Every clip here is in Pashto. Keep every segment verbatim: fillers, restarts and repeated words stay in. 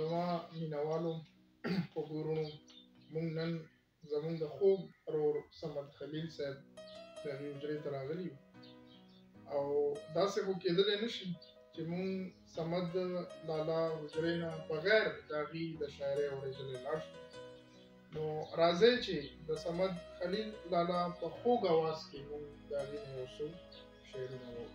زما مینوالو وګورونو موږ نن زموږ د خوږ ورور صمد خلیل صاحب د هغې حجرې ته راغلي یو او داسې خو کېدلی نه شي چې موږ صمد لالا حجرې نه بغیر د هغې د شاعرۍ اورېدلی لاړ شو. نو راځئ چې د صمد خلیل لالا په خوږ اواز کې موږ د هغې نه یو څو شعرونه واورو.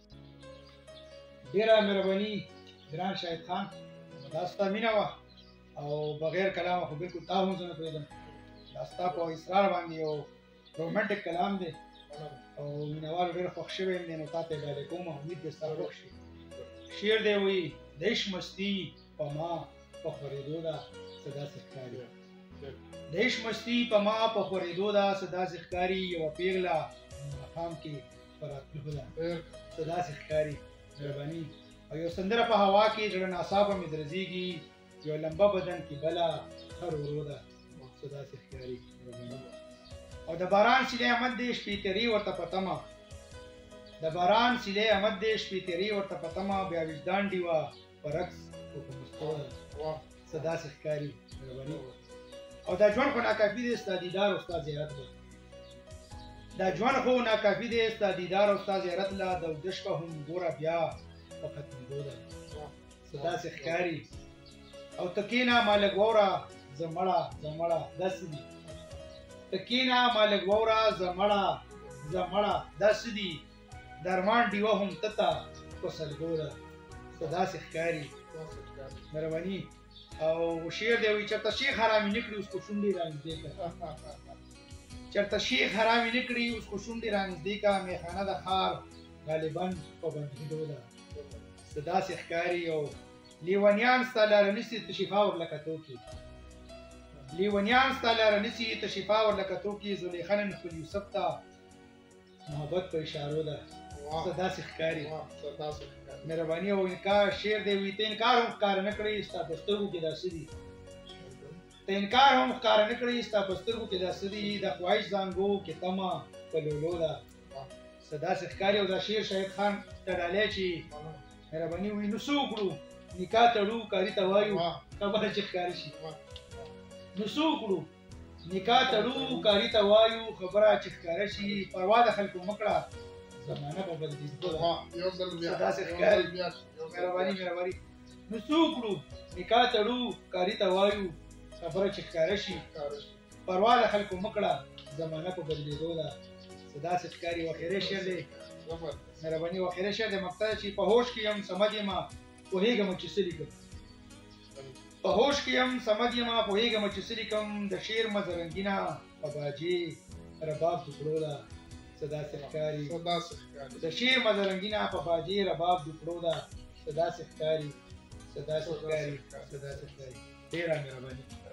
ډېره مهرباني ګران شاهد خان، دا ستا مینه وه او بغیر کلامه خو بلکل تا هم زه نه پوهېدم. دا ستا په اصرار باندې یو رومانټیک کلام دی او مینهوالو ډېر خوښ شوی یم دی، نو تا ته یې ډالۍ کوم. امید دی ستا خوښ شي. شعر دی وایي د عشق مستی په ما په خورېدو ده څه داسې ښکاري. د عشق مستی په ما په خورېدو ده څه داسې ښکاري، یوه پېغله ماښام کې په راتلو ده څه داسې ښکاري. مهرباني. او یو سندره په هوا کې زړه ناڅاپه مې درزېږي، یو لمبه بدن کې بله خر ورو ده څه داسې ښکاري. او د باران سیلی احمد دی شپې تېرې ورته په تمه، د باران سیلی احمد دی شپې تېرې ورته په تمه، بیا وجدان ډیوه په رقص او په مستو ده څه داسې ښکاري. مهرباني. او دا ژوند خو ناکافي دی ستا دیدار او ستا زیارت به، دا ژوند خو ناکافي دی ستا دیدار او ستا زیارت له، د اوږده شپه هم ګوره بیا په ختمېدو ده څه داسې ښکاري. او ته کښېنه ما لږ واوره زه مړه زه مړه داسې دي، ته کښېنه ما لږ واوره زه مړه زه مړه داسې دي، د ارمان ډیوه هم ته ته په سلګو ده څه داسې ښکاري. مهرباني. او شعر دی وایي چېرته شیخ حرامي نه کړي اوس خو شونډې رانږدې کړه، چېرته شیخ حرامي نه کړي اوس خو شونډې رانږدې کړه، میخانه د ښار غالباً په بندېدو ده څه داسې ښکاري. او لیونیان ستا لاره نیسي ته شفا ورلکه توکي، لیونیان ستا لاره نیسي ته شفا ورلکه توکي، زلیخا نن خپل یوسف ته محبت په اشارو ده څه داسې ښکاري. مهرباني. او انکار شعر دی وایي ته انکار هم ښکاره نه کړی ستا په سترګو کې داسې دي، ته انکار هم ښکاره نه کړی ستا په سترګو کې داسې دي، د خواهش زانګو کې تمه په لولو ده څه داسې ښکاري. او دا شعر شاهد خان ته ډالۍ چې مهرباني وایي نو څه وکړو نکاح تړو کاري ته وایو خبره چې ښکاره شي، نو څه وکړو نکاح تړو کاري ته وایو خبره چې ښکاره شي، پروا د خلکو مه کړه زمانه په بدلېدو ده څه داسې ښکاري. مهرباني مهرباني. نو څه وکړو نکاح تړو کاري ته وایو خبره چې ښکاره شي، پروا د خلکو مه کړه زمانه په بدلېدو ده څه داسې ښکاري. و اخري شعر دی مهرباني. و اخري شعر دی مقطع چې په هوش کې یم صمد یمه پوهېږم چې څه لیکم، په هوش کې یم صمد یمه پوهېږم چې څه لیکم، د شعر مزه رنګینه په باجې رباب ټوکړو ده څه داسې ښکاري، د شعر مزه رنګینه په باجې رباب ټوکړو ده څه داسې ښکاري څه داسې ښکاري څه داسې ښکاري. ډېره مهرباني.